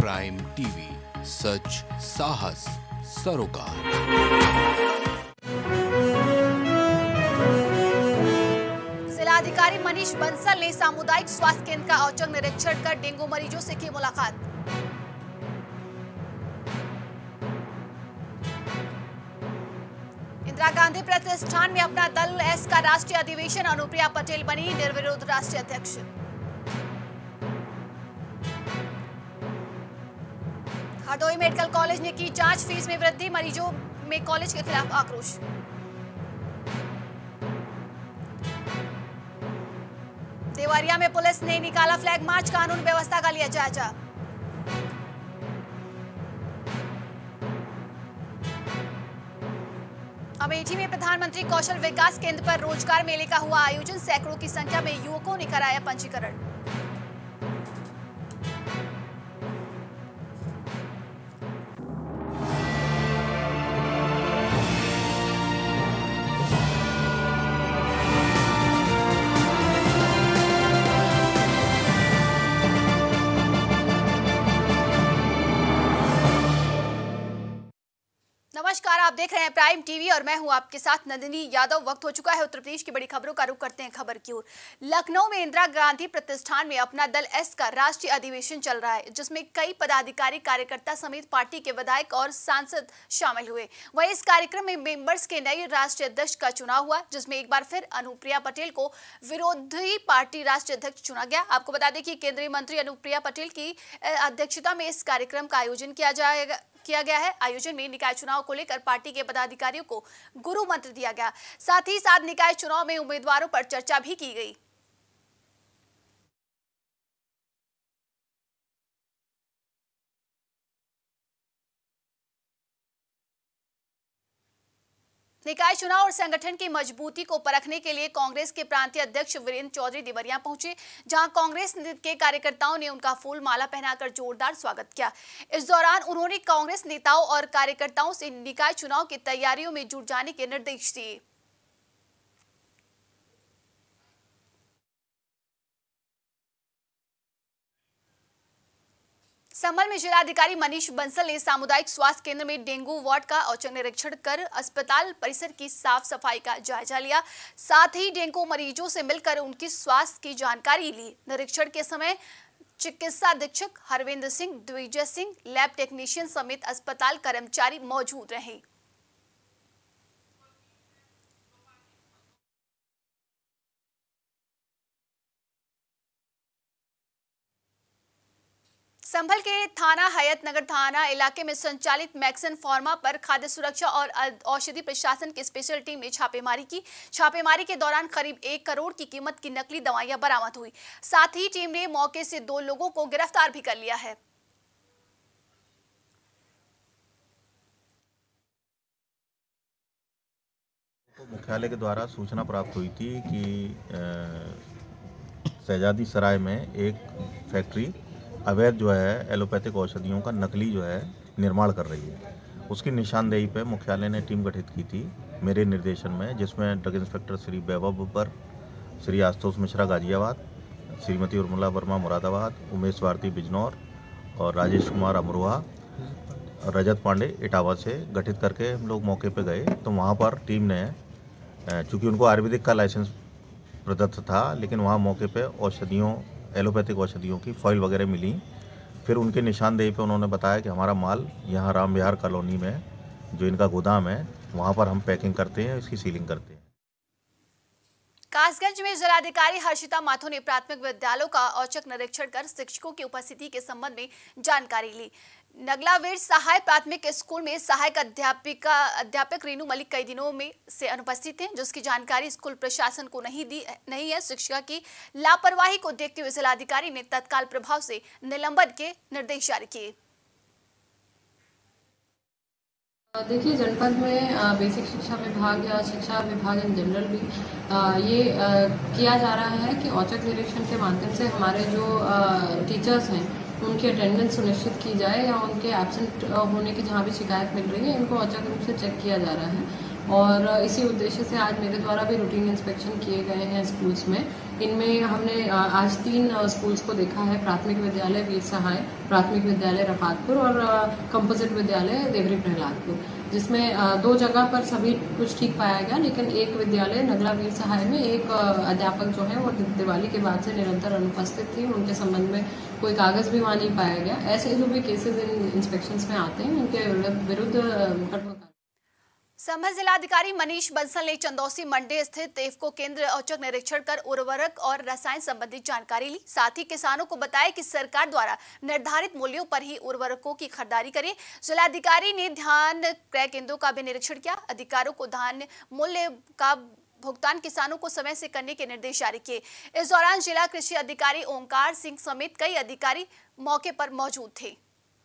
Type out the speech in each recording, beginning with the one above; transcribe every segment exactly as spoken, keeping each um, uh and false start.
Prime TV, सच साहस सरोकार। जिलाधिकारी मनीष बंसल ने सामुदायिक स्वास्थ्य केंद्र का औचक निरीक्षण कर डेंगू मरीजों से की मुलाकात। इंदिरा गांधी प्रतिष्ठान में अपना दल एस का राष्ट्रीय अधिवेशन, अनुप्रिया पटेल बनी निर्विरोध राष्ट्रीय अध्यक्ष। हरदोई मेडिकल कॉलेज ने की जांच, फीस में वृद्धि, मरीजों में कॉलेज के खिलाफ आक्रोश। देवरिया में पुलिस ने निकाला फ्लैग मार्च, कानून व्यवस्था का लिया जायजा। अमेठी में प्रधानमंत्री कौशल विकास केंद्र पर रोजगार मेले का हुआ आयोजन, सैकड़ों की संख्या में युवकों ने कराया पंजीकरण। नमस्कार, आप देख रहे हैं प्राइम टीवी और मैं हूं आपके साथ नंदिनी यादव। वक्त हो चुका है उत्तर प्रदेश की बड़ी खबरों का रुख करते हैं खबर की ओर। लखनऊ में इंदिरा गांधी प्रतिष्ठान में अपना दल एस का राष्ट्रीय अधिवेशन चल रहा है, जिसमें कई पदाधिकारी, कार्यकर्ता समेत पार्टी के विधायक और सांसद शामिल हुए। वहीं इस कार्यक्रम में मेंबर्स के नए राष्ट्रीय अध्यक्ष का चुनाव हुआ, जिसमें एक बार फिर अनुप्रिया पटेल को विरोधी पार्टी राष्ट्रीय अध्यक्ष चुना गया। आपको बता दें कि केंद्रीय मंत्री अनुप्रिया पटेल की अध्यक्षता में इस कार्यक्रम का आयोजन किया जाएगा किया गया है। आयोजन में निकाय चुनाव को लेकर पार्टी के पदाधिकारियों को गुरु मंत्र दिया गया। साथ ही साथ निकाय चुनाव में उम्मीदवारों पर चर्चा भी की गई। निकाय चुनाव और संगठन की मजबूती को परखने के लिए कांग्रेस के प्रांतीय अध्यक्ष वीरेंद्र चौधरी देवरिया पहुंचे, जहां कांग्रेस के कार्यकर्ताओं ने उनका फूल माला पहनाकर जोरदार स्वागत किया। इस दौरान उन्होंने कांग्रेस नेताओं और कार्यकर्ताओं से निकाय चुनाव की तैयारियों में जुट जाने के निर्देश दिए। संभल में जिलाधिकारी मनीष बंसल ने सामुदायिक स्वास्थ्य केंद्र में डेंगू वार्ड का औचक निरीक्षण कर अस्पताल परिसर की साफ सफाई का जायजा लिया। साथ ही डेंगू मरीजों से मिलकर उनकी स्वास्थ्य की जानकारी ली। निरीक्षण के समय चिकित्सा अधीक्षक हरविंदर सिंह, द्विजय सिंह, लैब टेक्नीशियन समेत अस्पताल कर्मचारी मौजूद रहे। संभल के थाना हयात नगर थाना इलाके में संचालित मैक्सन फार्मा पर खाद्य सुरक्षा और औषधि प्रशासन की स्पेशल टीम ने छापेमारी की। छापेमारी के दौरान करीब एक करोड़ की कीमत की नकली दवाइयां बरामद हुई। साथ ही टीम ने मौके से दो लोगों को गिरफ्तार भी कर लिया है। मुख्यालय के द्वारा सूचना प्राप्त हुई थी कि शहजादी सराय में एक फैक्ट्री अवैध जो है एलोपैथिक औषधियों का नकली जो है निर्माण कर रही है। उसकी निशानदेही पे मुख्यालय ने टीम गठित की थी मेरे निर्देशन में, जिसमें ड्रग इंस्पेक्टर श्री वैभव बुब्बर, श्री आशुतोष मिश्रा गाजियाबाद, श्रीमती उर्मिला वर्मा मुरादाबाद, उमेश भारती बिजनौर और राजेश कुमार अमरोहा और रजत पांडे इटावा से गठित करके हम लोग मौके पे गए। तो वहाँ पर टीम ने, चूँकि उनको आयुर्वेदिक का लाइसेंस प्रदत्त था, लेकिन वहाँ मौके पे औषधियों एलोपैथिक औषधियों की फॉइल वगैरह मिली। फिर उनके निशानदेही पे उन्होंने बताया कि हमारा माल यहाँ राम विहार कॉलोनी में जो इनका गोदाम है, वहाँ पर हम पैकिंग करते हैं, इसकी सीलिंग करते हैं। कासगंज में जिलाधिकारी हर्षिता माथुर ने प्राथमिक विद्यालयों का औचक निरीक्षण कर शिक्षकों की उपस्थिति के संबंध में जानकारी ली। नगलावीर सहाय प्राथमिक स्कूल में सहायक अध्यापिका अध्यापक रीनू मलिक कई दिनों में से अनुपस्थित हैं, जिसकी जानकारी स्कूल प्रशासन को नहीं दी नहीं है। शिक्षिका की लापरवाही को देखते हुए जिलाधिकारी ने तत्काल प्रभाव से निलंबन के निर्देश जारी किए। देखिए, जनपद में बेसिक शिक्षा विभाग या शिक्षा विभाग इन जनरल भी ये किया जा रहा है कि औचक निरीक्षण के माध्यम से हमारे जो टीचर्स हैं उनकी अटेंडेंस सुनिश्चित की जाए या उनके एब्सेंट होने की जहाँ भी शिकायत मिल रही है, इनको औचक रूप से चेक किया जा रहा है। और इसी उद्देश्य से आज मेरे द्वारा भी रूटीन इंस्पेक्शन किए गए हैं स्कूल्स में। इनमें हमने आज तीन स्कूल्स को देखा है, प्राथमिक विद्यालय वीर सहाय, प्राथमिक विद्यालय रफातपुर और कंपोजिट विद्यालय देवरी प्रहलादपुर, जिसमें दो जगह पर सभी कुछ ठीक पाया गया, लेकिन एक विद्यालय नगला वीर सहाय में एक अध्यापक जो है वो दिवाली के बाद से निरंतर अनुपस्थित थी, उनके संबंध में कोई कागज भी वहाँ नहीं पाया गया। ऐसे जो भी केसेस इन इंस्पेक्शंस में आते हैं उनके विरुद्ध कठोर। संभल जिलाधिकारी मनीष बंसल ने चंदौसी मंडी स्थित तेफको केंद्र औचक निरीक्षण कर उर्वरक और रसायन संबंधी जानकारी ली। साथ ही किसानों को बताया कि सरकार द्वारा निर्धारित मूल्यों पर ही उर्वरकों की खरीदारी करें। जिलाधिकारी ने धान क्रय केंद्रों का भी निरीक्षण किया। अधिकारियों को धान मूल्य का भुगतान किसानों को समय से करने के निर्देश जारी किए। इस दौरान जिला कृषि अधिकारी ओंकार सिंह समेत कई अधिकारी मौके पर मौजूद थे।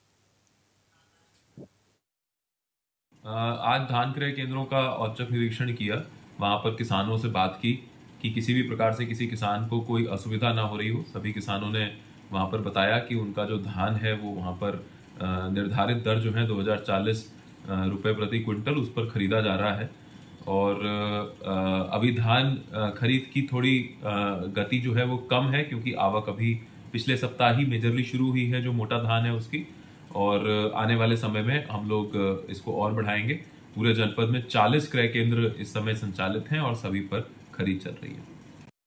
आज धान क्रय केंद्रों का औचक निरीक्षण किया, वहां पर किसानों से बात की कि किसी भी प्रकार से किसी किसान को कोई असुविधा ना हो रही हो। सभी किसानों ने वहां पर बताया कि उनका जो धान है वो वहां पर निर्धारित दर जो है दो हज़ार चालीस रुपए प्रति क्विंटल उस पर खरीदा जा रहा है। और अभी धान खरीद की थोड़ी गति जो है वो कम है, क्योंकि आवक अभी पिछले सप्ताह ही मेजरली शुरू हुई है जो मोटा धान है उसकी, और आने वाले समय में हम लोग इसको और बढ़ाएंगे। पूरे जनपद में चालीस क्रय केंद्र इस समय संचालित हैं और सभी पर खरीद चल रही है।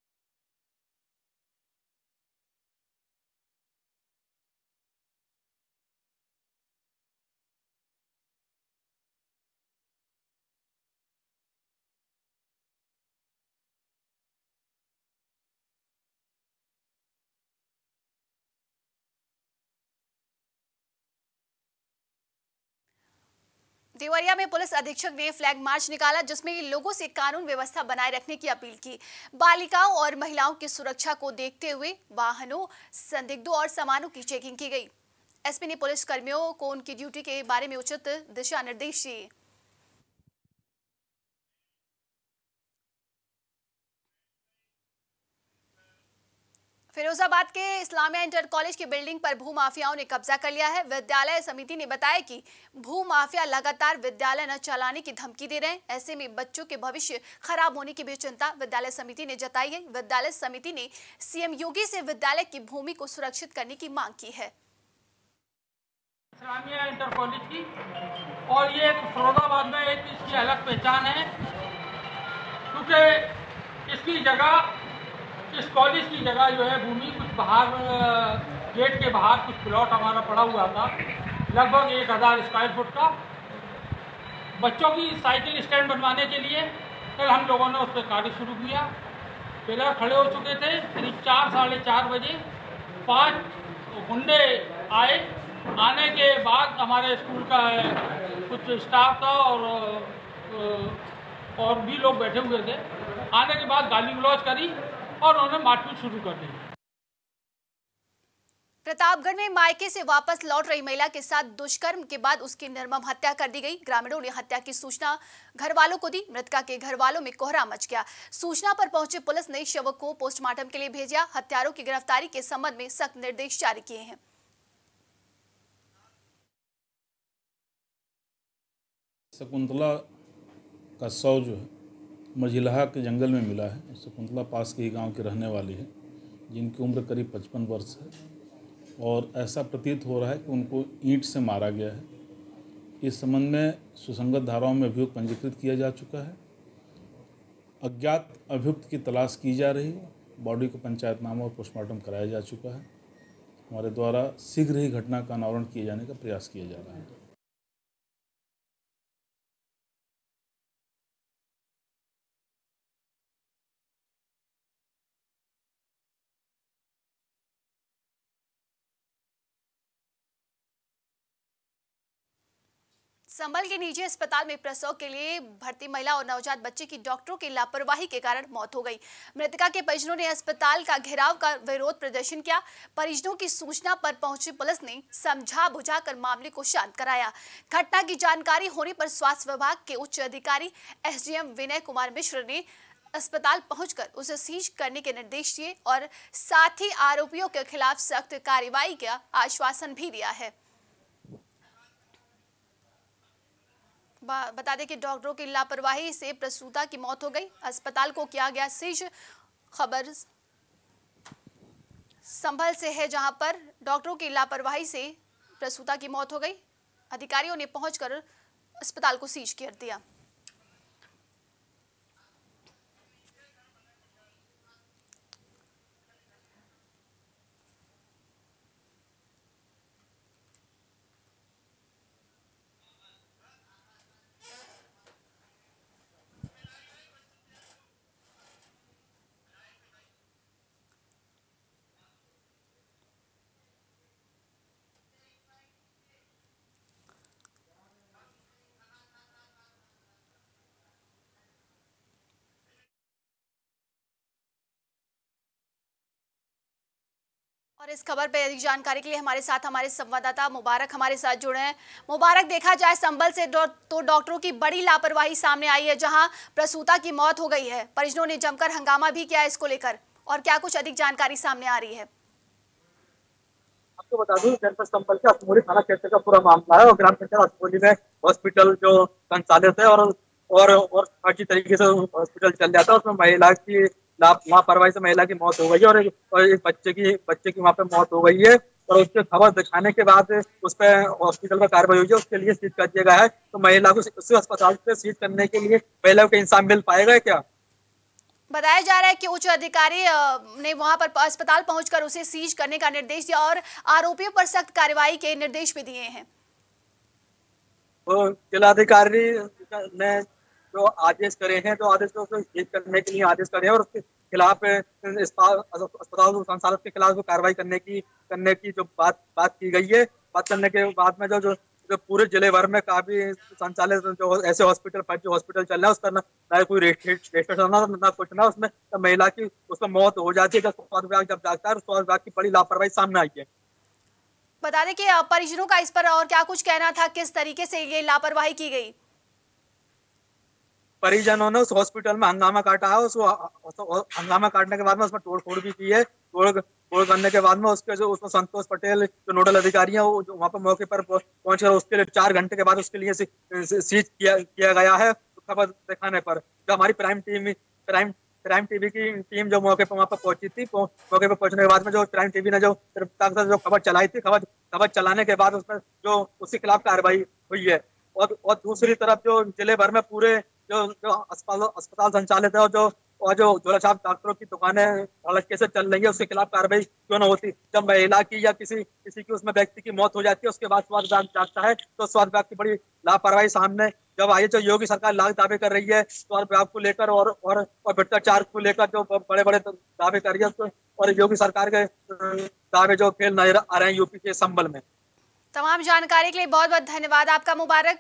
देवरिया में पुलिस अधीक्षक ने फ्लैग मार्च निकाला, जिसमें लोगों से कानून व्यवस्था बनाए रखने की अपील की। बालिकाओं और महिलाओं की सुरक्षा को देखते हुए वाहनों, संदिग्धों और सामानों की चेकिंग की गई। एसपी ने पुलिस कर्मियों को उनकी ड्यूटी के बारे में उचित दिशा निर्देश दिए। फिरोजाबाद के इस्लामिया इंटर कॉलेज की बिल्डिंग पर भूमाफियाओं ने कब्जा कर लिया है। विद्यालय समिति ने बताया कि भूमाफिया लगातार विद्यालय न चलाने की धमकी दे रहे हैं। ऐसे में बच्चों के भविष्य खराब होने की भी चिंता विद्यालय समिति ने जताई है। विद्यालय समिति ने सीएम योगी से विद्यालय की भूमि को सुरक्षित करने की मांग की है। इस्लामिया इंटर कॉलेज की, और ये फिरोजाबाद में एक इसकी अलग पहचान है, क्योंकि इसकी जगह, इस कॉलेज की जगह जो है भूमि कुछ बाहर, गेट के बाहर कुछ प्लॉट हमारा पड़ा हुआ था, लगभग एक हज़ार स्क्वायर फुट का। बच्चों की साइकिल स्टैंड बनवाने के लिए कल हम लोगों ने उस पर कार्य शुरू किया। पिलर खड़े हो चुके थे। करीब चार साढ़े चार बजे पांच गुंडे आए। आने के बाद हमारे स्कूल का कुछ स्टाफ था और और भी लोग बैठे हुए थे। आने के बाद गाली गलौज करी और उन्होंने मारपीट शुरू कर दी। प्रतापगढ़ में मायके से वापस लौट रही महिला के साथ दुष्कर्म के बाद उसकी निर्मम हत्या कर दी गई। ग्रामीणों ने हत्या की सूचना घर वालों को दी। मृतका के घर वालों में कोहरा मच गया। सूचना पर पहुंचे पुलिस ने शव को पोस्टमार्टम के लिए भेजा। हत्यारों की गिरफ्तारी के संबंध में सख्त निर्देश जारी किए हैं। शकुंतला का शव जो है मझिलहा के जंगल में मिला है। शकुंतला पास के ही गांव के रहने वाली है, जिनकी उम्र करीब पचपन वर्ष है, और ऐसा प्रतीत हो रहा है कि उनको ईंट से मारा गया है। इस संबंध में सुसंगत धाराओं में अभियुक्त पंजीकृत किया जा चुका है। अज्ञात अभियुक्त की तलाश की जा रही है। बॉडी को पंचायतनामा और पोस्टमार्टम कराया जा चुका है। हमारे द्वारा शीघ्र ही घटना का अनावरण किए जाने का प्रयास किया जा रहा है। संभल के निजी अस्पताल में प्रसव के लिए भर्ती महिला और नवजात बच्चे की डॉक्टरों की लापरवाही के कारण मौत हो गई। मृतका के परिजनों ने अस्पताल का घेराव कर विरोध प्रदर्शन किया। परिजनों की सूचना पर पहुंची पुलिस ने समझा बुझाकर मामले को शांत कराया। घटना की जानकारी होने पर स्वास्थ्य विभाग के उच्च अधिकारी एसडीएम विनय कुमार मिश्र ने अस्पताल पहुंचकर उसे सीज करने के निर्देश दिए और साथ ही आरोपियों के खिलाफ सख्त कार्रवाई का आश्वासन भी दिया है। बा- बता दें कि डॉक्टरों की लापरवाही से प्रसूता की मौत हो गई, अस्पताल को किया गया सीज। खबर संभल से है, जहां पर डॉक्टरों की लापरवाही से प्रसूता की मौत हो गई। अधिकारियों ने पहुंचकर अस्पताल को सीज कर दिया। और इस खबर पे अधिक जानकारी के लिए हमारे साथ हमारे संवाददाता मुबारक हमारे साथ जुड़े हैं। मुबारक, देखा जाए संभल से डॉ- तो डॉक्टरों की बड़ी लापरवाही सामने आई है, जहां प्रसूता की मौत हो गई है। परिजनों ने जमकर हंगामा भी किया है इसको लेकर, और क्या कुछ अधिक जानकारी सामने आ रही है? आपको बता दूं, जनपद संभल के अतमोली थाना क्षेत्र का पूरा मामला है और ग्राम पंचायत अतमोली में हॉस्पिटल जो संचालित है और और और अच्छी तरीके से हॉस्पिटल चल जाता है, उसमें महिला की लापरवाही से महिला की मौत हो गई है और एक, और एक बच्चे की बच्चे की वहाँ पे मौत हो गई है। और उसके खबर दिखाने के बाद उस पर हॉस्पिटल में कार्रवाई हुई है, उसके लिए सीज कर दिया गया है। तो महिला को उस अस्पताल से सीज करने के लिए महिला को इंसान मिल पाएगा क्या? बताया जा रहा है कि उच्च अधिकारी अ, ने वहां पर अस्पताल पहुंचकर उसे सीज करने का निर्देश दिया और आरोपियों पर सख्त कार्रवाई के निर्देश भी दिए हैं। तो जिलाधिकारी ने जो आदेश करे हैं, जो आदेश को सीज करने के लिए आदेश करे हैं और उसके खिलाफ अस्पताल संचालक के खिलाफ कार्रवाई करने की करने की जो बात बात की गई है। बात करने के बाद में जो जो जो पूरे जिले भर में काफी संचालित जो ऐसे हॉस्पिटल जो हॉस्पिटल चल रहा है, उसका ना कोई रजिस्ट्रेशन ना ना कुछ ना, उसमें तो महिला की उसमें मौत हो जाती है। जब स्वास्थ्य विभाग जब जागता है, स्वास्थ्य विभाग की बड़ी लापरवाही सामने आई है। बता दें कि अ, परिजनों का इस पर और क्या कुछ कहना था, किस तरीके से ये लापरवाही की गई? परिजनों ने उस हॉस्पिटल में हंगामा काटा है, उस हंगामा काटने के बाद में उसमें तोड़ फोड़ भी की है। तोड़ तोड़ करने के बाद में उसके जो उसमें संतोष पटेल जो नोडल अधिकारी हैं, वो वहाँ पर मौके पर पहुंच कर उसके लिए चार घंटे के बाद उसके लिए सीज किया किया गया है। खबर दिखाने पर जो हमारी prime team prime prime TV की टीम जो मौके पर वहाँ पर पहुंची थी, मौके पर पहुंचने के बाद में जो प्राइम टीवी ने जो जो खबर चलाई थी, खबर खबर चलाने के बाद उसमें जो उसके खिलाफ कार्रवाई हुई है। और और दूसरी तरफ जो जिले भर में पूरे जो जो अस्पताल अस्पताल संचालित है और जो और जो झोला छाप डॉक्टरों की दुकानें हड़के से चल रही है, उसके खिलाफ कार्रवाई क्यों न होती? जब महिला की या किसी किसी की उसमें व्यक्ति की मौत हो जाती है, उसके बाद स्वास्थ्य विभाग जागता है, तो स्वास्थ्य विभाग की बड़ी लापरवाही सामने जब आई। जो योगी सरकार लाख दावे कर रही है स्वास्थ्य विभाग को लेकर और और, और भ्रष्टाचार को लेकर, जो बड़े बड़े दावे कर रही है, और योगी सरकार के दावे जो फेल नजर आ रहे हैं यूपी के संभल में। तमाम जानकारी के लिए बहुत बहुत धन्यवाद आपका मुबारक।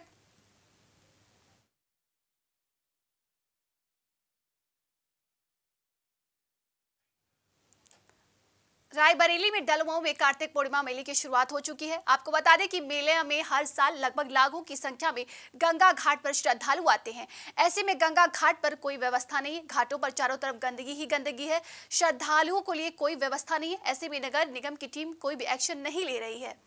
रायबरेली में डलमऊ में कार्तिक पूर्णिमा मेले की शुरुआत हो चुकी है। आपको बता दें कि मेले में हर साल लगभग लाखों की संख्या में गंगा घाट पर श्रद्धालु आते हैं। ऐसे में गंगा घाट पर कोई व्यवस्था नहीं, घाटों पर चारों तरफ गंदगी ही गंदगी है, श्रद्धालुओं के लिए कोई व्यवस्था नहीं है। ऐसे में नगर निगम की टीम कोई भी एक्शन नहीं ले रही है।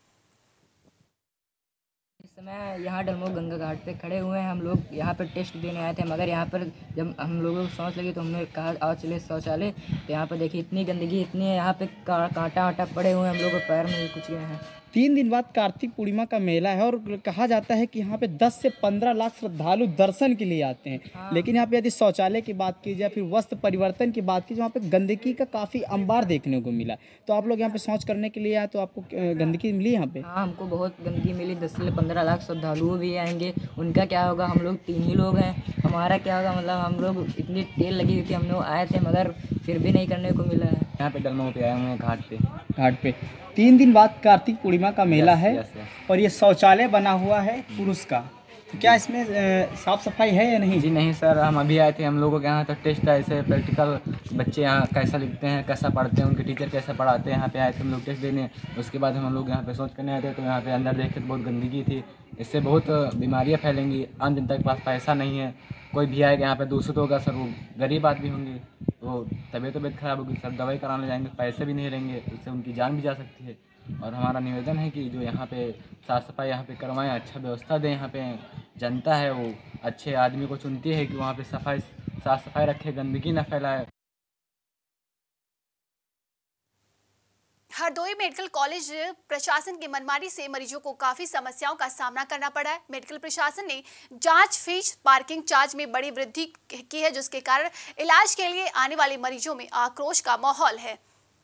इस समय यहाँ डलमऊ गंगा घाट पे खड़े हुए हैं। हम लोग यहाँ पर टेस्ट देने आए थे, मगर यहाँ पर जब हम लोगों को सांस लगी तो हमने कहा आओ चले शौचालय। तो यहाँ पर देखिए इतनी गंदगी इतनी है, यहाँ पे का, कांटा वाटा पड़े हुए हैं, हम लोग को पैर में कुछ गए हैं। तीन दिन बाद कार्तिक पूर्णिमा का मेला है और कहा जाता है कि यहाँ पे दस से पंद्रह लाख श्रद्धालु दर्शन के लिए आते हैं। हाँ। लेकिन यहाँ पे यदि शौचालय की बात की जाए, फिर वस्त्र परिवर्तन की बात की, वहाँ पे गंदगी का काफ़ी अंबार देखने को मिला। तो आप लोग यहाँ पे शौच करने के लिए आए तो आपको गंदगी मिली यहाँ पे? हाँ, हमको बहुत गंदगी मिली। दस से पंद्रह लाख श्रद्धालु भी आएंगे, उनका क्या होगा? हम लोग तीन ही लोग हैं, हमारा क्या होगा? मतलब हम लोग इतनी तेल लगी हुई थी, हम लोग आए थे मगर फिर भी नहीं करने को मिला है। यहाँ पे डलमऊ पे आए हुए हैं घाट पे घाट पे तीन दिन बाद कार्तिक पूर्णिमा का मेला है। Yes, yes. और ये शौचालय बना हुआ है पुरुष का, तो क्या इसमें साफ सफाई है या नहीं? जी नहीं सर, हम अभी आए थे, हम लोगों के यहाँ तो टेस्ट है, ऐसे प्रैक्टिकल बच्चे यहाँ कैसा लिखते हैं, कैसा पढ़ते हैं, उनके टीचर कैसे पढ़ाते हैं, यहाँ पे आए थे हम लोग टेस्ट देने। उसके बाद हम लोग यहाँ पे शौच करने आए थे, तो यहाँ पे अंदर देखे तो बहुत गंदगी थी। इससे बहुत बीमारियाँ फैलेंगी। आम जनता के पास पैसा नहीं है, कोई भी आएगा यहाँ पे दूषित होगा सर, वो गरीब आदमी होंगे, तो तबीयत तबीयत खराब होगी सर, दवाई कराने जाएंगे पैसे भी नहीं रहेंगे, उससे उनकी जान भी जा सकती है। और हमारा निवेदन है कि जो यहाँ पे साफ़ सफाई यहाँ पे करवाएं, अच्छा व्यवस्था दें यहाँ पे जनता है वो अच्छे आदमी को चुनती है कि वहाँ पे सफाई साफ सफाई रखे, गंदगी न फैलाए। हरदोई मेडिकल कॉलेज प्रशासन की मनमानी से मरीजों को काफी समस्याओं का सामना करना पड़ा है। मेडिकल प्रशासन ने जांच फीस, पार्किंग चार्ज में बड़ी वृद्धि की है, जिसके कारण इलाज के लिए आने वाले मरीजों में आक्रोश का माहौल है।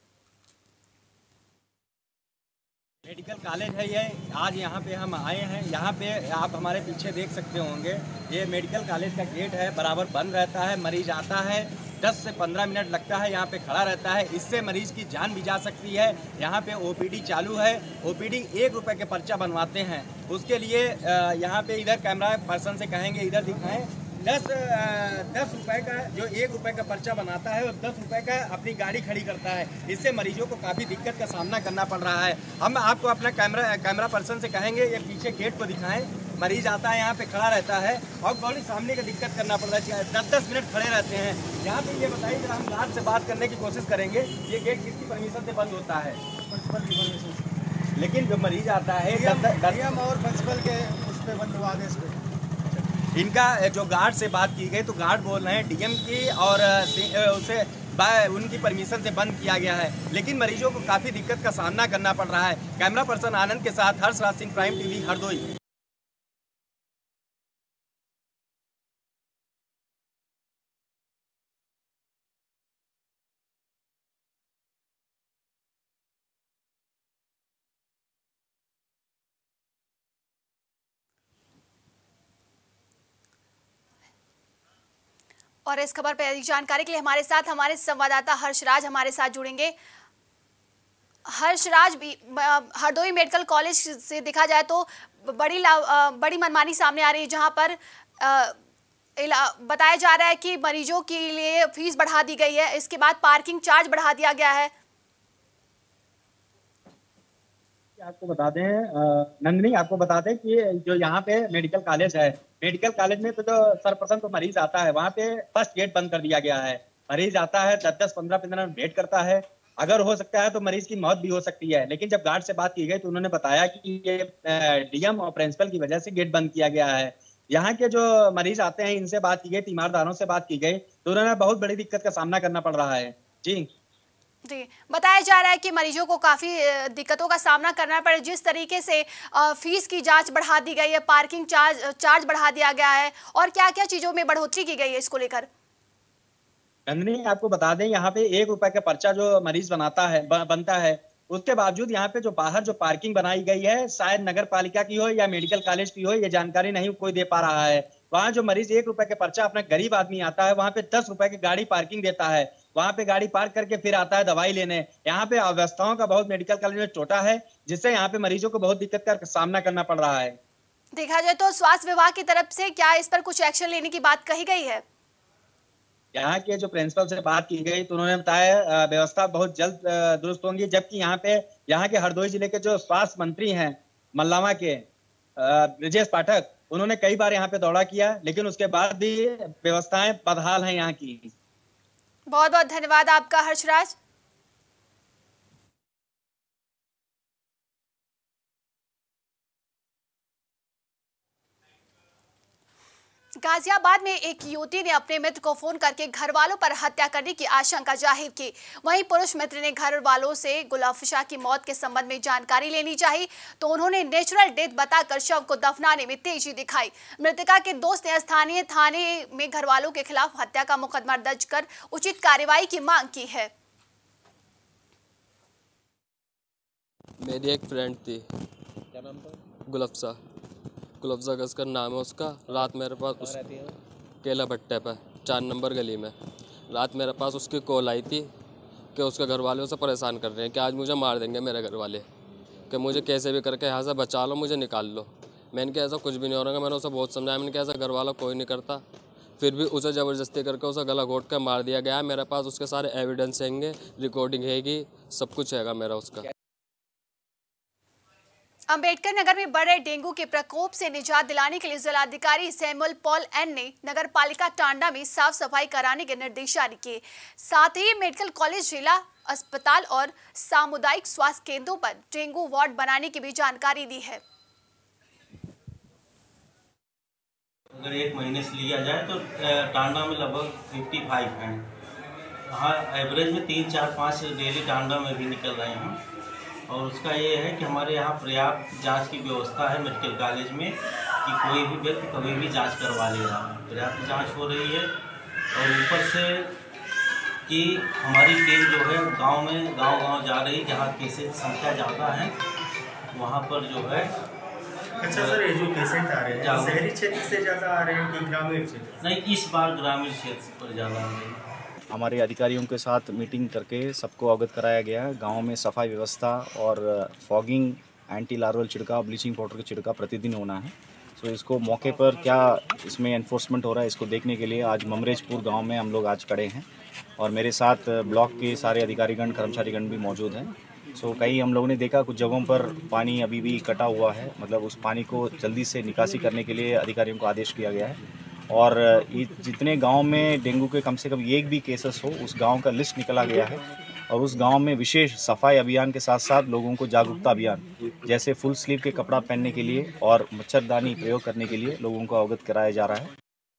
मेडिकल कॉलेज है ये, आज यहाँ पे हम आए हैं। यहाँ पे आप हमारे पीछे देख सकते होंगे, ये मेडिकल कॉलेज का गेट है, बराबर बंद रहता है। मरीज आता है, दस से पंद्रह मिनट लगता है, यहाँ पे खड़ा रहता है। इससे मरीज की जान भी जा सकती है। यहाँ पे ओपीडी चालू है, ओपीडी एक रुपए के पर्चा बनवाते हैं। उसके लिए यहाँ पे इधर कैमरा पर्सन से कहेंगे इधर दिखाएं, दस दस रुपए का जो एक रुपए का पर्चा बनाता है और दस रुपए का अपनी गाड़ी खड़ी करता है। इससे मरीजों को काफ़ी दिक्कत का सामना करना पड़ रहा है। हम आपको अपना कैमरा कैमरा पर्सन से कहेंगे ये पीछे गेट को दिखाएं। मरीज आता है, यहाँ पे खड़ा रहता है और बड़ी सामने का दिक्कत करना पड़ रहा है, दस दस मिनट खड़े रहते हैं। यहाँ पे ये बताइए, जरा हम गार्ड से बात करने की कोशिश करेंगे। ये गेट किसकी परमिशन से बंद होता है? प्रिंसिपल की परमिशन से। लेकिन जो मरीज आता है डीएम और प्रिंसिपल के उस पर बंद हुआ आदेश पे। इनका जो गार्ड से बात की गई तो गार्ड बोल रहे हैं डीएम की और उसे उनकी परमिशन से बंद किया गया है। लेकिन मरीजों को काफ़ी दिक्कत का सामना करना पड़ रहा है। कैमरा पर्सन आनंद के साथ हर्षराज सिंह, प्राइम टीवी, हरदोई। और इस खबर पर अधिक जानकारी के लिए हमारे साथ हमारे संवाददाता हर्षराज हमारे साथ जुड़ेंगे। हर्षराज, भी हरदोई मेडिकल कॉलेज से देखा जाए तो बड़ी बड़ी मनमानी सामने आ रही है, जहां पर बताया जा रहा है कि मरीजों के लिए फीस बढ़ा दी गई है, इसके बाद पार्किंग चार्ज बढ़ा दिया गया है। आपको बता दें नंदिनी, आपको बता दें कि जो यहाँ पे मेडिकल कॉलेज है, मेडिकल कॉलेज में तो जो सर्वप्रथम तो मरीज आता है, वहाँ पे फर्स्ट गेट बंद कर दिया गया है। मरीज आता है, दस दस पंद्रह पंद्रह मिनट वेट करता है। अगर हो सकता है तो मरीज की मौत भी हो सकती है। लेकिन जब गार्ड से बात की गई तो उन्होंने बताया कि ये डीएम और प्रिंसिपल की वजह से गेट बंद किया गया है। यहाँ के जो मरीज आते हैं, इनसे बात की गई, तीमारदारों से बात की गई तो उन्होंने बहुत बड़ी दिक्कत का सामना करना पड़ रहा है। जी जी, बताया जा रहा है कि मरीजों को काफी दिक्कतों का सामना करना पड़े। जिस तरीके से फीस की जांच बढ़ा दी गई है, पार्किंग चार्ज चार्ज बढ़ा दिया गया है, और क्या क्या चीजों में बढ़ोतरी की गई है इसको लेकर? नंदिनी, आपको बता दें, यहाँ पे एक रुपए का पर्चा जो मरीज बनाता है बनता है, उसके बावजूद यहाँ पे जो बाहर जो पार्किंग बनाई गई है, शायद नगर पालिका की हो या मेडिकल कॉलेज की हो, ये जानकारी नहीं कोई दे पा रहा है। वहाँ जो मरीज एक रुपए के पर्चा, अपना गरीब आदमी आता है, वहाँ पे दस रुपए की गाड़ी पार्किंग देता है, वहाँ पे गाड़ी पार्क करके फिर आता है दवाई लेने। यहाँ पे अव्यवस्थाओं का बहुत मेडिकल कॉलेज में टोटा है, जिससे यहाँ पे मरीजों को बहुत दिक्कत का सामना करना पड़ रहा है। देखा जाए तो स्वास्थ्य विभाग की तरफ से क्या इस पर कुछ एक्शन लेने की बात कही गई है? यहाँ के जो प्रिंसिपल से बात की गई तो उन्होंने बताया व्यवस्था बहुत जल्द दुरुस्त होंगी। जबकि यहाँ पे यहाँ के हरदोई जिले के जो स्वास्थ्य मंत्री हैं मल्लावा के ब्रजेश पाठक, उन्होंने कई बार यहाँ पे दौरा किया, लेकिन उसके बाद भी व्यवस्थाएं बदहाल हैं यहाँ की। बहुत बहुत धन्यवाद आपका हर्षराज। गाजियाबाद में एक युवती ने अपने मित्र को फोन करके घर वालों पर हत्या करने की आशंका जाहिर की। वहीं पुरुष मित्र ने घर वालों से गुलाफिशा की मौत के संबंध में जानकारी लेनी चाहिए तो उन्होंने नेचुरल डेथ बताकर शव को दफनाने में तेजी दिखाई। मृतका के दोस्त ने स्थानीय थाने में घर वालों के खिलाफ हत्या का मुकदमा दर्ज कर उचित कार्रवाई की मांग की है। मेरी एक फ्रेंड थी, क्या नाम था? गुलाफिशा गुलाफिशा कसकर नाम है उसका। रात मेरे पास उस केला भट्टे पर चार नंबर गली में रात मेरे पास उसकी कॉल आई थी कि उसके घर वाले उसे परेशान कर रहे हैं कि आज मुझे मार देंगे मेरे घर वाले, कि मुझे कैसे भी करके यहाँ से बचा लो, मुझे निकाल लो। मैंने कहा ऐसा कुछ भी नहीं हो रहा। मैंने उसे बहुत समझाया, मैंने कहा ऐसा घर वाला कोई नहीं करता। फिर भी उसे ज़बरदस्ती करके उसे गला घोट कर मार दिया गया। मेरे पास उसके सारे एविडेंस हैंगे, रिकॉर्डिंग हैगी, सब कुछ हैगा मेरा उसका। अंबेडकर नगर में बढ़ रहे डेंगू के प्रकोप से निजात दिलाने के लिए जिलाधिकारी सैमुअल पॉल एन ने नगर पालिका टांडा में साफ सफाई कराने के निर्देश जारी किए। साथ ही मेडिकल कॉलेज, जिला अस्पताल और सामुदायिक स्वास्थ्य केंद्रों पर डेंगू वार्ड बनाने की भी जानकारी दी है। अगर एक महीने से लिया जाए तो टांडा में लगभग पचपन हैं। हाँ, एवरेज में तीन चार पाँच डेली टांडा में भी निकल रहे हैं। और उसका ये है कि हमारे यहाँ पर्याप्त जांच की व्यवस्था है मेडिकल कॉलेज में कि कोई भी व्यक्ति कभी भी जांच करवा ले रहा है, पर्याप्त जांच हो रही है। और ऊपर से कि हमारी टीम जो है गांव में गांव गांव जा रही है, जहाँ केसेज संख्या ज़्यादा है वहाँ पर जो है। अच्छा सर, ये जो पेशेंट आ रहे हैं शहरी क्षेत्र से ज़्यादा आ रहे हैं कि ग्रामीण क्षेत्र? नहीं, इस बार ग्रामीण क्षेत्र पर ज़्यादा आ रहे हैं। हमारे अधिकारियों के साथ मीटिंग करके सबको अवगत कराया गया है। गांव में सफाई व्यवस्था और फॉगिंग, एंटी लार्वल छिड़काव, ब्लीचिंग पाउडर का छिड़काव प्रतिदिन होना है। तो इसको मौके पर क्या इसमें एनफोर्समेंट हो रहा है इसको देखने के लिए आज ममरेजपुर गांव में हम लोग आज खड़े हैं और मेरे साथ ब्लॉक के सारे अधिकारीगण, कर्मचारीगण भी मौजूद हैं। सो कई हम लोगों ने देखा कुछ जगहों पर पानी अभी भी कटा हुआ है, मतलब उस पानी को जल्दी से निकासी करने के लिए अधिकारियों को आदेश किया गया है। और जितने गांव में डेंगू के कम से कम एक भी केसेस हो उस गांव का लिस्ट निकाला गया है और उस गांव में विशेष सफाई अभियान के साथ साथ लोगों को जागरूकता अभियान जैसे फुल स्लीव के कपड़ा पहनने के लिए और मच्छरदानी प्रयोग करने के लिए लोगों को अवगत कराया जा रहा है।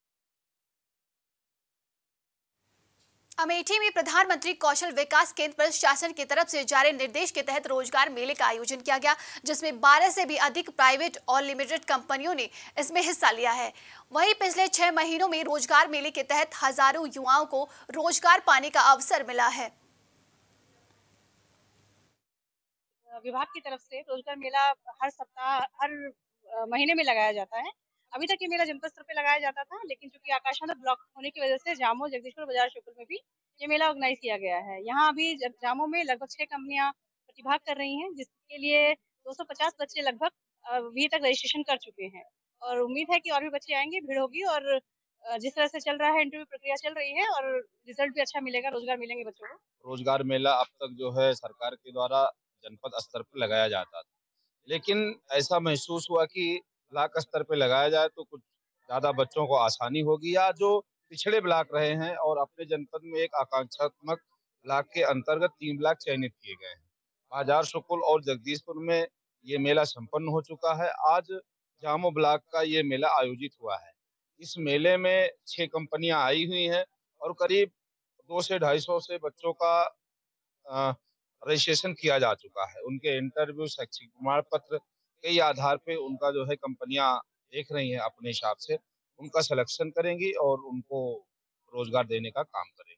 अमेठी में प्रधानमंत्री कौशल विकास केंद्र पर शासन की तरफ से जारी निर्देश के तहत रोजगार मेले का आयोजन किया गया, जिसमें बारह से भी अधिक प्राइवेट और लिमिटेड कंपनियों ने इसमें हिस्सा लिया है। वहीं पिछले छह महीनों में रोजगार मेले के तहत हजारों युवाओं को रोजगार पाने का अवसर मिला है। विभाग की तरफ से रोजगार मेला हर सप्ताह हर महीने में लगाया जाता है। अभी तक ये मेला जनपद स्तर पे लगाया जाता था, लेकिन चूंकि आकाशवाणी ब्लॉक होने की वजह से जामो, जगदीशपुर, बाजार, श्योपुर में भी ये मेला ऑर्गेनाइज किया गया है। यहाँ अभी जामो में लगभग छह कंपनियां प्रतिभाग कर रही हैं, जिसके लिए दो सौ पचास बच्चे लगभग अभी तक रजिस्ट्रेशन कर चुके हैं और उम्मीद है कि और भी बच्चे आएंगे, भीड़ होगी और जिस तरह से चल रहा है इंटरव्यू प्रक्रिया चल रही है और रिजल्ट भी अच्छा मिलेगा, रोजगार मिलेंगे बच्चों को। रोजगार मेला अब तक जो है सरकार के द्वारा जनपद स्तर पर लगाया जाता था, लेकिन ऐसा महसूस हुआ कि ब्लॉक स्तर पे लगाया जाए तो कुछ ज्यादा बच्चों को आसानी होगी, या जो पिछड़े ब्लॉक रहे हैं और अपने जनपद में एक आकांक्षात्मक ब्लॉक के अंतर्गत तीन ब्लॉक चयनित किए गए हैं। बाजार, शुकुल और जगदीशपुर में ये मेला संपन्न हो चुका है। आज जामो ब्लॉक का ये मेला आयोजित हुआ है। इस मेले में छह कंपनियां आई हुई हैं और करीब दो से ढाई सौ से बच्चों का रजिस्ट्रेशन किया जा चुका है। उनके इंटरव्यू, शैक्षिक प्रमाण पत्र के आधार पे उनका जो है कंपनियां देख रही हैं, अपने हिसाब से उनका सिलेक्शन करेंगी और उनको रोजगार देने का काम करेंगी।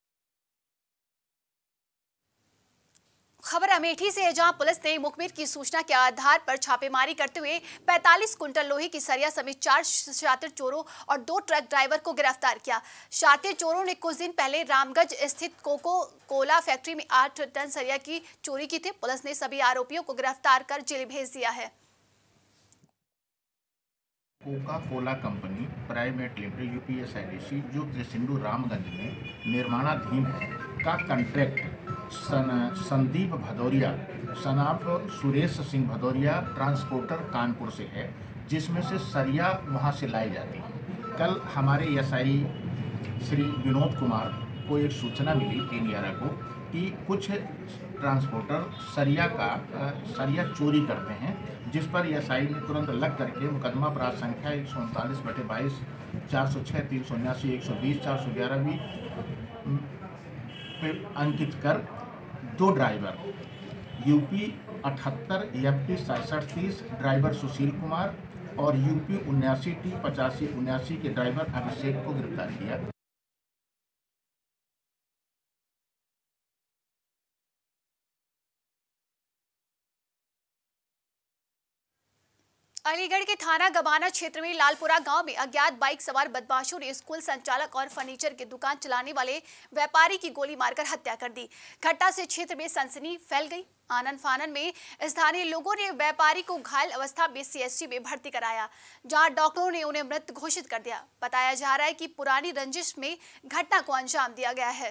खबर अमेठी से है, जहां पुलिस ने मुखबिर की सूचना के आधार पर छापेमारी करते हुए पैंतालीस कुंटल लोहे की सरिया समेत चार शातिर चोरों और दो ट्रक ड्राइवर को गिरफ्तार किया। शातिर चोरों ने कुछ दिन पहले रामगंज स्थित कोको कोला फैक्ट्री में आठ टन सरिया की चोरी की थी। पुलिस ने सभी आरोपियों को गिरफ्तार कर जेल भेज दिया है। Coca Cola company private limited UPSIDC जो त्रिसिंडू रामगंज में निर्माणाधीन है का contract son Sandeep Bhadauria son of Suresh Singh Bhadauria transporter Kanpur से है, जिसमें से सरिया वहां से लाई जाती है। कल हमारे एसआई श्री विनोद कुमार को एक सूचना मिली तीन ग्यारह को कि कुछ ट्रांसपोर्टर सरिया का सरिया चोरी करते हैं, जिस पर एसआई ने तुरंत लग करके मुकदमा अपराध संख्या एक सौ उनतालीस बटे बाईस चार सौ छः तीन सौ उन्यासी एक सौ बीस चार सौ ग्यारह भी पे अंकित कर दो ड्राइवर यूपी अठहत्तर एफ सड़सठ तीस ड्राइवर सुशील कुमार और यूपी उन्यासी टी पचासी उन्यासी के ड्राइवर अभिषेक को गिरफ्तार किया। अलीगढ़ के थाना गबाना क्षेत्र में लालपुरा गांव में अज्ञात बाइक सवार बदमाशों ने स्कूल संचालक और फर्नीचर की दुकान चलाने वाले व्यापारी की गोली मारकर हत्या कर दी। घटना से क्षेत्र में सनसनी फैल गई। आनन फानन में स्थानीय लोगों ने व्यापारी को घायल अवस्था में सीएससी में भर्ती कराया, जहां डॉक्टरों ने उन्हें मृत घोषित कर दिया। बताया जा रहा है कि पुरानी रंजिश में घटना को अंजाम दिया गया है।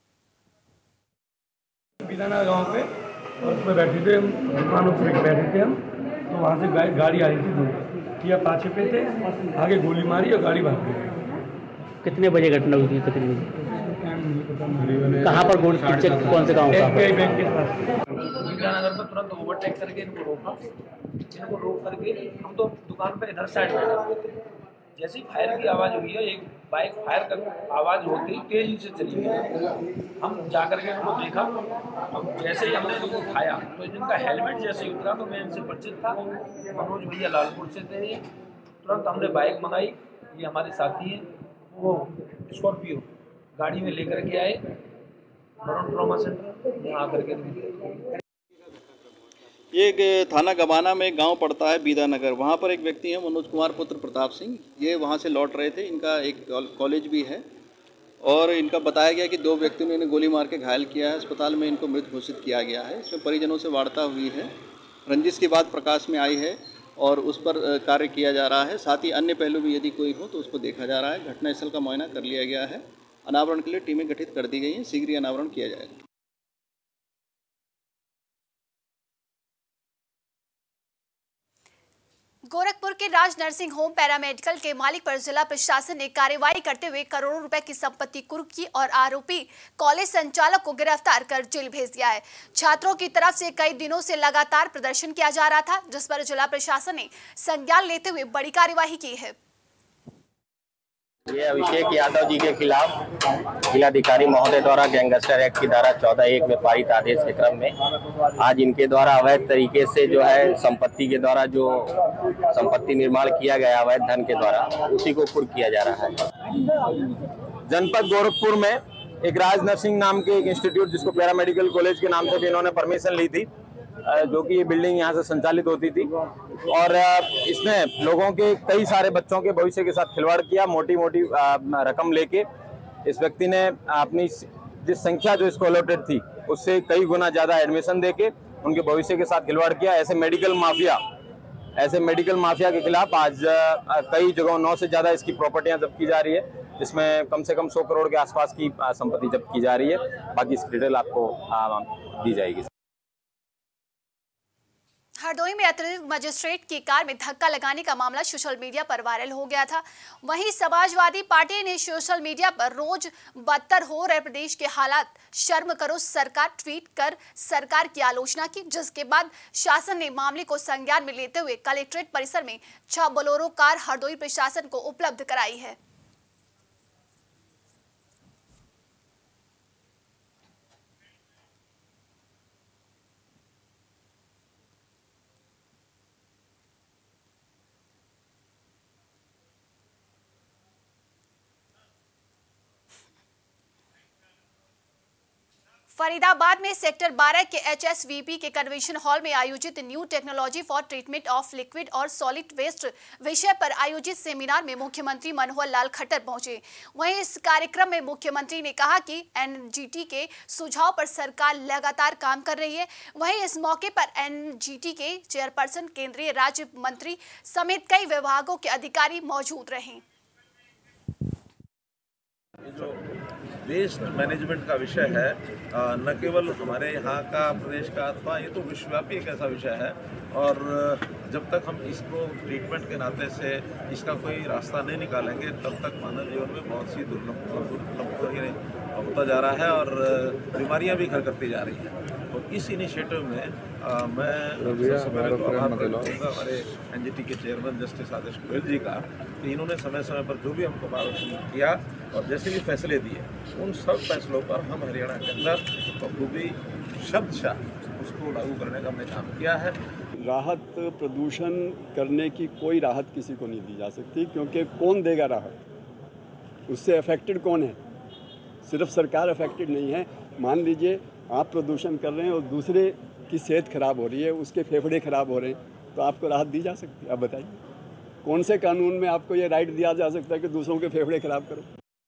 गाँव पे और उसमें बैठे थे, दुकानों पे बैठे थे हम, तो वहाँ से गाड़ी गाड़ी आ रही थी, दो या पाँच पे थे, आगे गोली मारी और गाड़ी भाग गई। कितने बजे घटना हुई थी तकरीबन? कहाँ पर गोली, कौन से गाँव का? एसबीआई बैंक के पास। नगर पर तुरंत ओवरटेक करके इनको रोका, इनको रोक करके हम तो दुकान पे इधर साइड बैठे थे, जैसे ही फायर की आवाज़ हुई है, एक बाइक फायर कर आवाज़ होती ही तेजी से चली गई। हम जा कर के उनको देखा, अब जैसे ही हमने उनको उठाया तो जिनका हेलमेट जैसे ही उतरा तो मैं इनसे परिचित था, मनोज भैया लालपुर से थे। तुरंत हमने बाइक मंगाई, ये हमारे साथी हैं, वो स्कॉर्पियो गाड़ी में लेकर के आए मरण ट्रॉमा सेंटर, यहाँ आकर के ये एक थाना गबाना में एक गांव पड़ता है बीदा नगर, वहाँ पर एक व्यक्ति हैं मनोज कुमार पुत्र प्रताप सिंह। ये वहाँ से लौट रहे थे, इनका एक कॉलेज भी है और इनका बताया गया कि दो व्यक्तियों ने इन्हें गोली मार के घायल किया है। अस्पताल में इनको मृत घोषित किया गया है। इसमें परिजनों से वार्ता हुई है, रंजिश की बात प्रकाश में आई है और उस पर कार्य किया जा रहा है। साथ ही अन्य पहलू भी यदि कोई हो तो उसको देखा जा रहा है। घटनास्थल का मुआयना कर लिया गया है। अनावरण के लिए टीमें गठित कर दी गई हैं, शीघ्र ही अनावरण किया जाएगा। गोरखपुर के राज नर्सिंग होम पैरामेडिकल के मालिक पर जिला प्रशासन ने कार्रवाई करते हुए करोड़ों रुपए की संपत्ति कुर्क की और आरोपी कॉलेज संचालक को गिरफ्तार कर जेल भेज दिया है। छात्रों की तरफ से कई दिनों से लगातार प्रदर्शन किया जा रहा था, जिस पर जिला प्रशासन ने संज्ञान लेते हुए बड़ी कार्यवाही की है। ये अभिषेक यादव जी के खिलाफ जिलाधिकारी महोदय द्वारा गैंगस्टर एक्ट की धारा चौदह एक में पारित आदेश के क्रम में आज इनके द्वारा अवैध तरीके से जो है संपत्ति के द्वारा जो संपत्ति निर्माण किया गया अवैध धन के द्वारा, उसी को कुर्क किया जा रहा है। जनपद गोरखपुर में एक राज नर्सिंग नाम के एक इंस्टीट्यूट, जिसको पैरामेडिकल कॉलेज के नाम से भी इन्होंने परमिशन ली थी, जो कि ये बिल्डिंग यहाँ से संचालित होती थी और इसने लोगों के कई सारे बच्चों के भविष्य के साथ खिलवाड़ किया। मोटी मोटी रकम लेके इस व्यक्ति ने अपनी जिस संख्या जो इसको अलॉटेड थी उससे कई गुना ज़्यादा एडमिशन देके उनके भविष्य के साथ खिलवाड़ किया। ऐसे मेडिकल माफिया ऐसे मेडिकल माफिया के खिलाफ आज कई जगहों नौ से ज़्यादा इसकी प्रॉपर्टियाँ जब्त की जा रही है, जिसमें कम से कम सौ करोड़ के आसपास की संपत्ति जब्त की जा रही है। बाकी इसकी डिटेल आपको दी जाएगी। हरदोई में अतिरिक्त मजिस्ट्रेट की कार में धक्का लगाने का मामला सोशल मीडिया पर वायरल हो गया था। वहीं समाजवादी पार्टी ने सोशल मीडिया पर रोज बदतर हो रहे प्रदेश के हालात शर्म करो सरकार ट्वीट कर सरकार की आलोचना की, जिसके बाद शासन ने मामले को संज्ञान में लेते हुए कलेक्ट्रेट परिसर में छह बोलेरो कार हरदोई प्रशासन को उपलब्ध कराई है। फरीदाबाद में सेक्टर बारह के एच एस वी पी के कन्वेंशन हॉल में आयोजित new technology for treatment of liquid और सॉलिड वेस्ट विषय पर आयोजित सेमिनार में मुख्यमंत्री मनोहर लाल खट्टर पहुंचे। वहीं इस कार्यक्रम में मुख्यमंत्री ने कहा कि एन जी टी के सुझाव पर सरकार लगातार काम कर रही है। वहीं इस मौके पर एन जी टी के चेयरपर्सन, केंद्रीय राज्य मंत्री समेत कई विभागों के अधिकारी मौजूद रहे। वेस्ट मैनेजमेंट का विषय है, न केवल हमारे यहाँ का, प्रदेश का, अथवा ये तो विश्वव्यापी एक ऐसा विषय है और जब तक हम इसको ट्रीटमेंट के नाते से इसका कोई रास्ता नहीं निकालेंगे तब तक मानव जीवन में बहुत सी दुर्लभ होता जा रहा है और बीमारियां भी घर करती जा रही हैं। और इस इनिशिएटिव में आ, मैं सबसे पहले तो आभार करूँगा हमारे एन जी टी के चेयरमैन जस्टिस आदेश गोयल जी का, कि इन्होंने समय समय पर जो भी हमको मार्गदर्शन किया और जैसे भी फैसले दिए उन सब फैसलों पर हम हरियाणा के अंदर बखूबी शब्दशाह उसको लागू करने का हमने काम किया है। राहत प्रदूषण करने की कोई राहत किसी को नहीं दी जा सकती, क्योंकि कौन देगा राहत, उससे अफेक्टेड कौन है? सिर्फ सरकार अफेक्टेड नहीं है। मान लीजिए आप प्रदूषण कर रहे हैं और दूसरे की सेहत खराब हो रही है, उसके फेफड़े खराब हो रहे हैं, तो आपको राहत दी जा सकती है? आप बताइए, कौन से कानून में आपको ये राइट दिया जा सकता है कि दूसरों के फेफड़े खराब करो?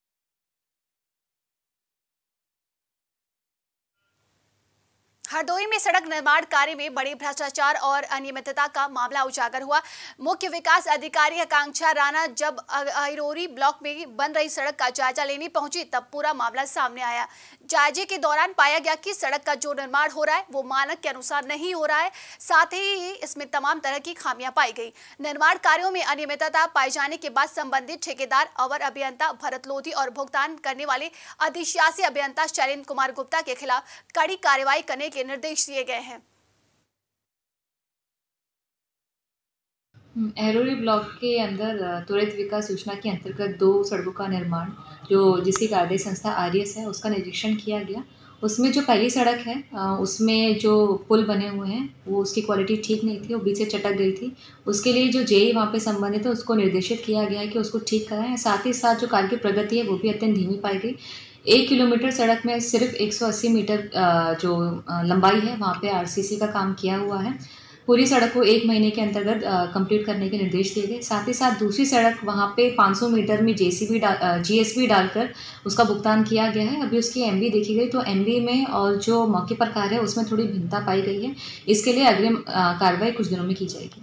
हरदोई में सड़क निर्माण कार्य में बड़े भ्रष्टाचार और अनियमितता का मामला उजागर हुआ। मुख्य विकास अधिकारी आकांक्षा राणा जब अहिरोरी ब्लॉक में बन रही सड़क का जायजा लेने पहुंची तब पूरा मामला सामने आया। जायजे के दौरान पाया गया कि सड़क का जो निर्माण हो रहा है वो मानक के अनुसार नहीं हो रहा है, साथ ही इसमें तमाम तरह की खामियां पाई गई। निर्माण कार्यों में अनियमितता पाए जाने के बाद संबंधित ठेकेदार, अवर अभियंता भरत लोधी और भुगतान करने वाले अधिशासी अभियंता शैलेंद्र कुमार गुप्ता के खिलाफ कड़ी कार्रवाई करने के निर्देश दिए गए हैं। एरोरी ब्लॉक के अंदर त्वरित विकास योजना के अंतर्गत दो सड़कों का निर्माण जो जिसकी कार्यदायी संस्था आर एस है उसका निरीक्षण किया गया। उसमें जो पहली सड़क है उसमें जो पुल बने हुए हैं वो उसकी क्वालिटी ठीक नहीं थी, वो बीच से चटक गई थी। उसके लिए जो जेई वहाँ पे संबंधित है उसको निर्देशित किया गया है कि उसको ठीक कराएं। साथ ही साथ जो कार्य की प्रगति है वो भी अत्यंत धीमी पाई गई। एक किलोमीटर सड़क में सिर्फ एक सौ अस्सी मीटर जो लंबाई है वहाँ पे आर सी सी का काम किया हुआ है। पूरी सड़क को एक महीने के अंतर्गत कंप्लीट करने के निर्देश दिए गए। साथ ही साथ दूसरी सड़क वहाँ पे पाँच सौ मीटर में जेसीबी डाल जीएसबी डालकर उसका भुगतान किया गया है। अभी उसकी एमबी देखी गई तो एमबी में और जो मौके पर कार्य है उसमें थोड़ी भिन्नता पाई गई है। इसके लिए अग्रिम कार्रवाई कुछ दिनों में की जाएगी।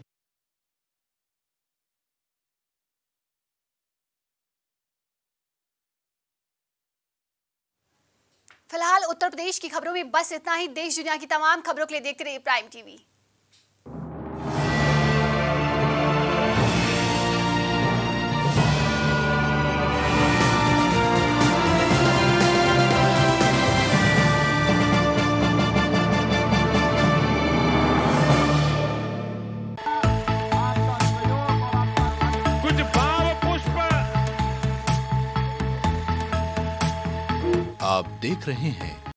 फिलहाल उत्तर प्रदेश की खबरों में बस इतना ही। देश दुनिया की तमाम खबरों के लिए देखते रहिए प्राइम टीवी। कुछ भाव पुष्प आप देख रहे हैं